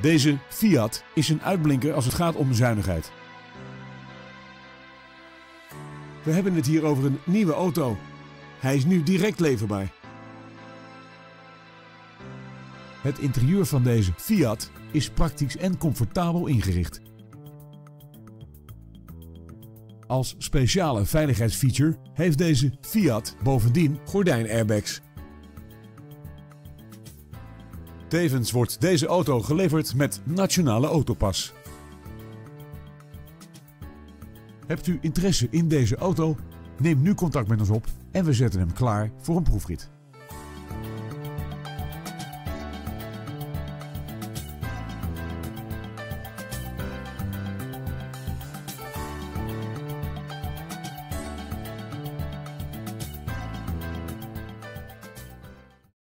Deze Fiat is een uitblinker als het gaat om zuinigheid. We hebben het hier over een nieuwe auto. Hij is nu direct leverbaar. Het interieur van deze Fiat is praktisch en comfortabel ingericht. Als speciale veiligheidsfeature heeft deze Fiat bovendien gordijnairbags. Tevens wordt deze auto geleverd met Nationale Autopas. Hebt u interesse in deze auto? Neem nu contact met ons op en we zetten hem klaar voor een proefrit.